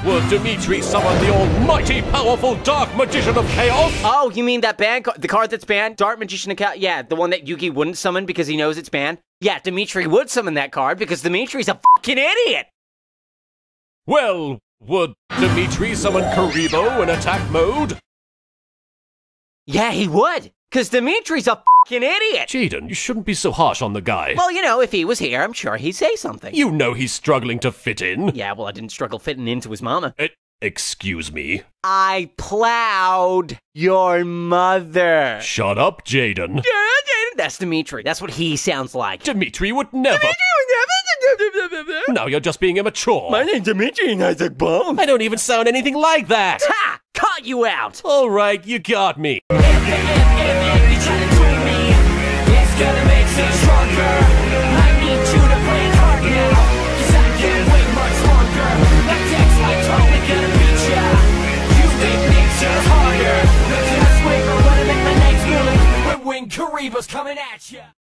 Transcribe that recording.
would Dimitri summon the almighty powerful Dark Magician of Chaos? Oh, you mean that banned the card that's banned? Dark Magician of Chaos? Yeah, the one that Yugi wouldn't summon because he knows it's banned? Yeah, Dimitri would summon that card because Dimitri's a fucking idiot! Well, would Dimitri summon Karibo in attack mode? Yeah, he would, because Dimitri's a fucking idiot! Jaden, you shouldn't be so harsh on the guy. Well, you know, if he was here, I'm sure he'd say something. You know he's struggling to fit in. Yeah, well, I didn't struggle fitting into his mama. Excuse me? I plowed your mother. Shut up, Jaden. That's Dimitri. That's what he sounds like. Dimitri would never. Now you're just being immature. My name's Dimitri and I took bones. I don't even sound anything like that. Ha! Caught you out. All right, you got me. If you try to twin me, it's gonna make me stronger. I need you to play it hard now, 'cause I can't wait much longer. My text like totally gonna beat ya. You think nature's harder, but just wait for when I make my next move. When Karibo's coming at ya.